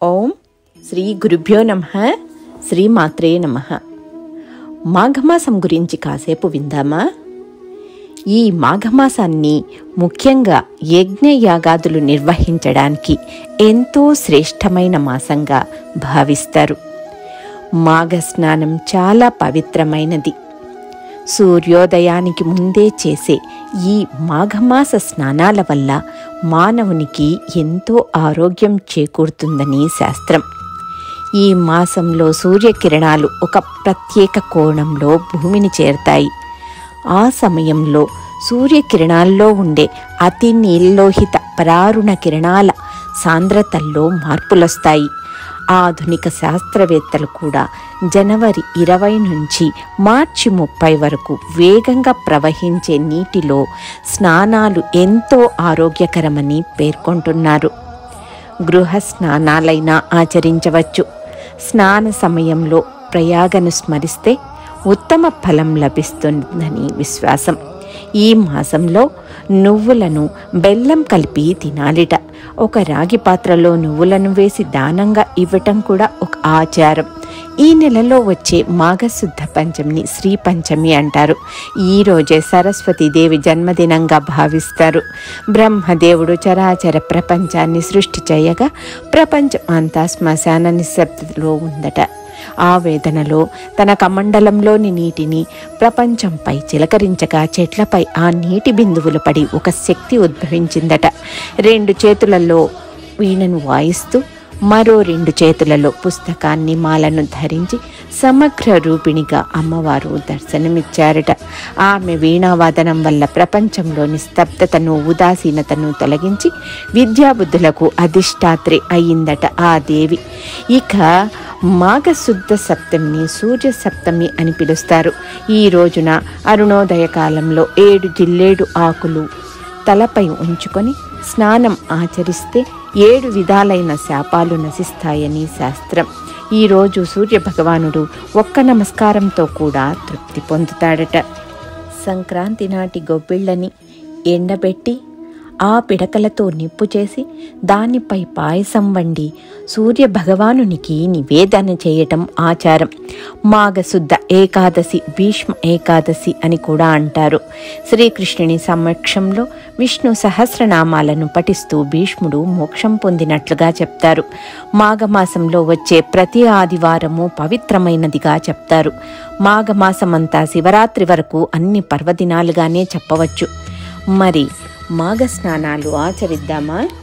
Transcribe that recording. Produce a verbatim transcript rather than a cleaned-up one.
ఓం శ్రీ గురుభ్యో నమః. శ్రీ మాత్రే నమః. మాఘమాసం గురించి కాసేపు విందామా? ఈ మాఘమాసాన్ని ముఖ్యంగా యజ్ఞయాగాదులు నిర్వహించడానికి ఎంతో శ్రేష్టమైన మాసంగా భావిస్తారు. మాఘ స్నానం చాలా పవిత్రమైనది. సూర్యోదయానికి ముందే చేసే ఈ మాఘమాస స్నానాల వల్ల మానవునికి ఎంతో ఆరోగ్యం చేకూరుతుందని శాస్త్రం. ఈ మాసంలో సూర్యకిరణాలు ఒక ప్రత్యేక కోణంలో భూమిని చేరుతాయి. ఆ సమయంలో సూర్యకిరణాల్లో ఉండే అతి నీల్లోహిత పరారుణ కిరణాల సాంద్రతల్లో మార్పులొస్తాయి. ఆధునిక శాస్త్రవేత్తలు కూడా జనవరి ఇరవై నుంచి మార్చి ముప్పై వరకు వేగంగా ప్రవహించే నీటిలో స్నానాలు ఎంతో ఆరోగ్యకరమని పేర్కొంటున్నారు. గృహ స్నానాలైనా ఆచరించవచ్చు. స్నాన సమయంలో ప్రయాగను స్మరిస్తే ఉత్తమ ఫలం లభిస్తుందని విశ్వాసం. ఈ మాసంలో నువ్వులను బెల్లం కలిపి తినాలిట. ఒక రాగి పాత్రలో నువ్వులను వేసి దానంగా ఇవ్వటం కూడా ఒక ఆచారం. ఈ నెలలో వచ్చే మాఘశుద్ధ పంచమిని శ్రీ పంచమి అంటారు. ఈ రోజే సరస్వతీదేవి జన్మదినంగా భావిస్తారు. బ్రహ్మదేవుడు చరాచర ప్రపంచాన్ని సృష్టి చేయగా ప్రపంచం అంతా శ్మశాన నిశ్శబ్దలో ఉందట. ఆ వేదనలో తన కమండలంలోని నీటిని ప్రపంచంపై చిలకరించగా చెట్లపై ఆ నీటి బిందువులు పడి ఒక శక్తి ఉద్భవించిందట. రెండు చేతులలో వీణను వాయిస్తూ మరో రెండు చేతులలో పుస్తకాన్ని మాలను ధరించి సమగ్ర రూపిణిగా అమ్మవారు దర్శనమిచ్చారట. ఆమె వీణావాదనం వల్ల ప్రపంచంలోని స్తబ్దతను ఉదాసీనతను తొలగించి విద్యాబుద్ధులకు అధిష్టాత్రి అయ్యిందట ఆ దేవి. ఇక మాఘశుద్ధ సప్తమిని సూర్య సప్తమి అని పిలుస్తారు. ఈ రోజున అరుణోదయ కాలంలో ఏడు జిల్లేడు ఆకులు తలపై ఉంచుకొని స్నానం ఆచరిస్తే ఏడు విధాలైన శాపాలు నశిస్తాయని శాస్త్రం. ఈరోజు సూర్య భగవానుడు ఒక్క నమస్కారంతో కూడా తృప్తి పొందుతాడట. సంక్రాంతి నాటి గొబ్బిళ్ళని ఎండబెట్టి ఆ పిడకలతో నిప్పు చేసి దానిపై పాయసం వండి సూర్య భగవానునికి నివేదన చేయటం ఆచారం. మాఘశుద్ధ ఏకాదశి భీష్మ ఏకాదశి అని కూడా అంటారు. శ్రీకృష్ణుని సమక్షంలో విష్ణు సహస్రనామాలను పఠిస్తూ భీష్ముడు మోక్షం పొందినట్లుగా చెప్తారు. మాఘమాసంలో వచ్చే ప్రతి ఆదివారము పవిత్రమైనదిగా చెప్తారు. మాఘమాసమంతా శివరాత్రి వరకు అన్ని పర్వదినాలుగానే చెప్పవచ్చు. మరి మాఘ స్నానాలు ఆచరిద్దామా?